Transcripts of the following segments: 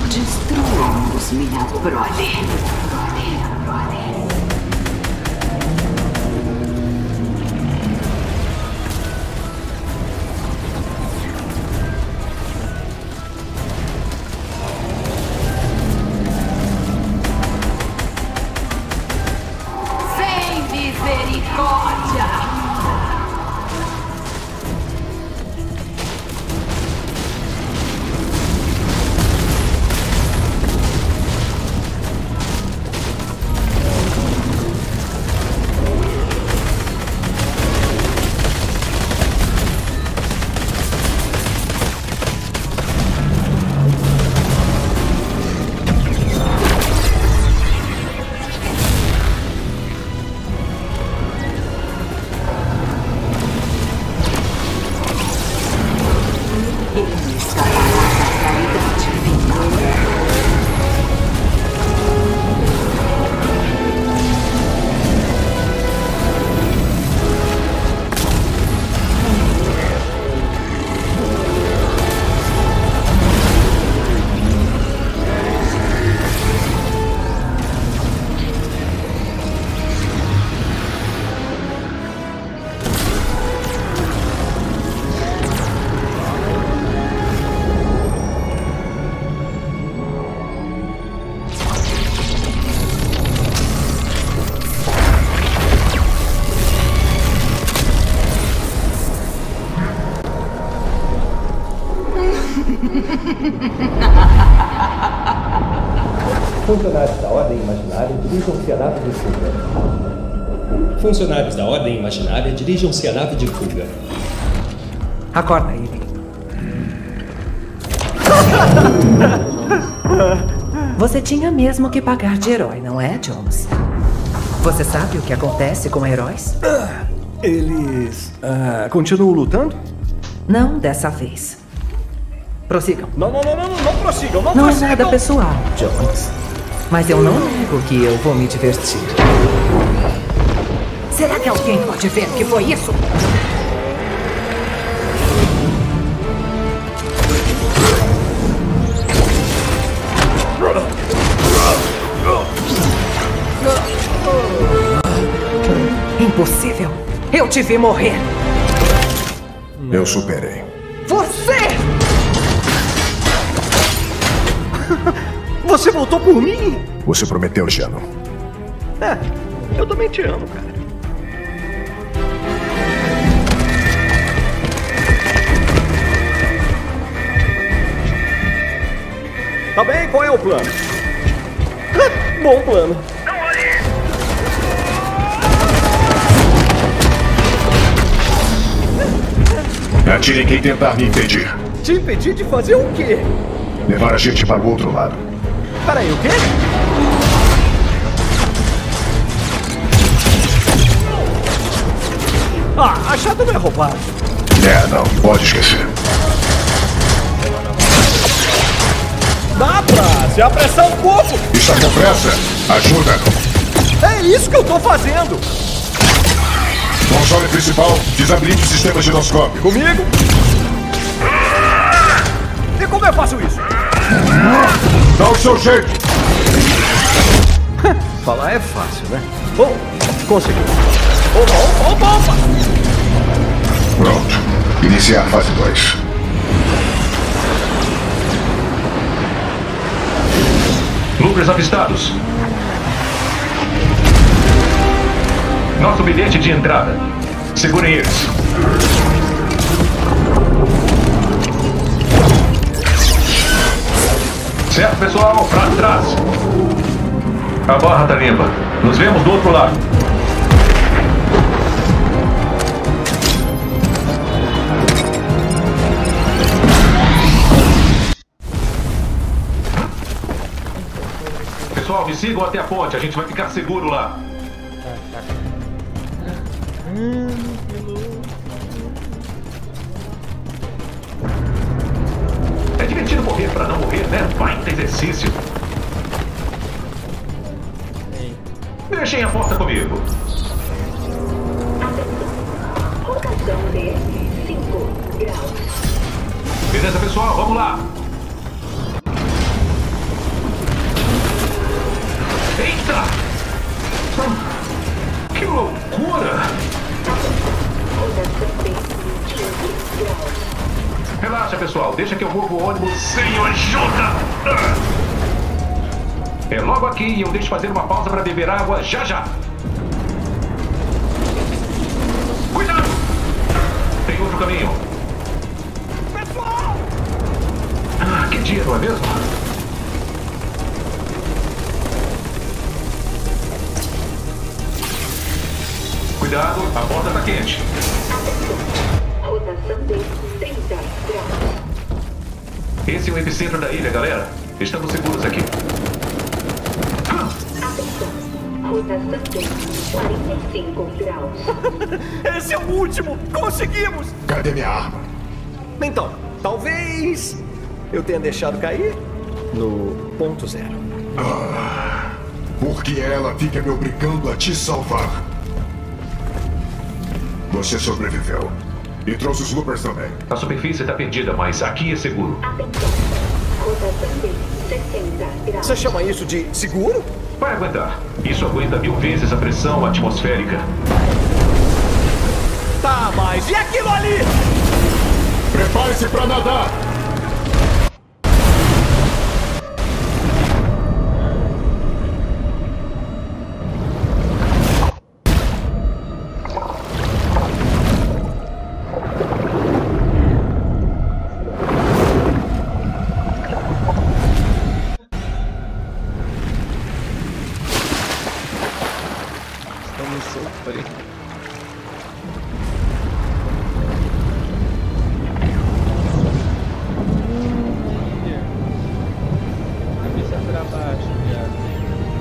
Destruamos minha prole. Sem misericórdia! Funcionários da Ordem Imaginária dirijam-se à nave de fuga. Funcionários da Ordem Imaginária dirijam-se à nave de fuga. Acorda ele. Você tinha mesmo que pagar de herói, não é, Jones? Você sabe o que acontece com heróis? Eles continuam lutando? Não dessa vez. Prossigam. Não prossigam, não Não é prossigam! nada pessoal, Jones. Mas eu não nego que eu vou me divertir. Será que alguém pode ver o que foi isso? Impossível. Eu te vi morrer. Eu superei. Você! Você voltou por mim? Você prometeu, Shannon. Eu também te amo, cara. Tá bem, qual é o plano? Bom plano. Atire em quem tentar me impedir. Te impedir de fazer o quê? Levar a gente para o outro lado. Peraí, o quê? Achado não é roubado. Não, pode esquecer. Dá pra se apressar um pouco. Está com pressa? Ajuda. É isso que eu tô fazendo. Console principal, desabilite o sistema giroscópio. Comigo? E como eu faço isso? Dá o seu jeito. Falar é fácil, né? Bom, consegui. Opa! Pronto. Iniciar fase 2. Lucas avistados. Nosso bilhete de entrada. Segurem eles. Certo, pessoal, pra trás. A barra tá limpa. Nos vemos do outro lado. Pessoal, me sigam até a ponte. A gente vai ficar seguro lá. É divertido morrer pra não morrer, né? Baita exercício. Deixem a porta comigo. Rotação de 5 graus. Beleza, pessoal? Vamos lá. pessoal. Deixa que eu movo o ônibus sem ajuda. É logo aqui e eu deixo fazer uma pausa para beber água já já. Cuidado! Tem outro caminho. Pessoal! Ah, que dia, não é mesmo? Cuidado, a porta tá quente. Rotação de 30 graus. Esse é o epicentro da ilha, galera. Estamos seguros aqui. Atenção. Rotação de 45 graus. Esse é o último! Conseguimos! Cadê minha arma? Então, talvez eu tenha deixado cair no ponto zero. Porque ela fica me obrigando a te salvar. Você sobreviveu. E trouxe os loopers também. A superfície tá perdida, mas aqui é seguro. Atenção. Rotação de 60 graus. Você chama isso de seguro? Vai aguentar. Isso aguenta 1000 vezes a pressão atmosférica. Tá, mas e aquilo ali? Prepare-se pra nadar! Estamos sofrendo. Cabeça pra baixo, viado.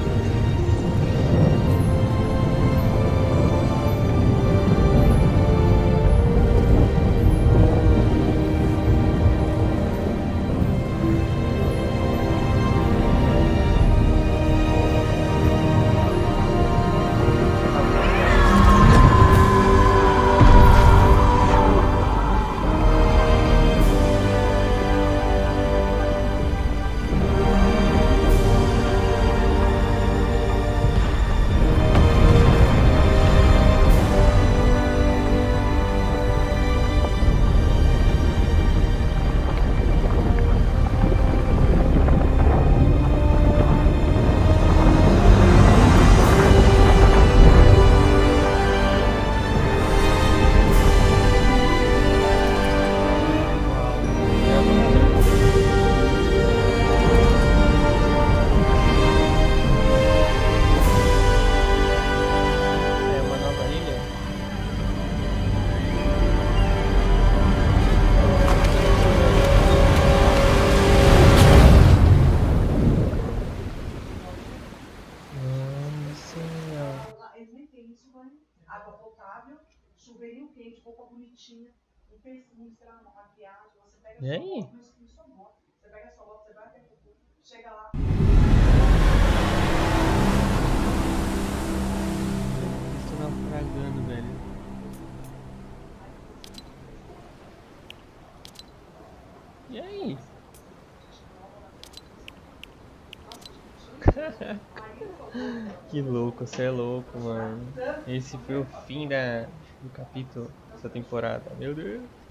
Água potável, chuveirinho quente, roupa bonitinha, não pensa muito, sei lá, uma maquiagem, você pega E aí? sua moto, você pega a sua moto, você vai até o chega lá. Estou naufragando, velho. E aí? Que louco, você é louco, mano. Esse foi o fim do capítulo dessa temporada. Meu Deus.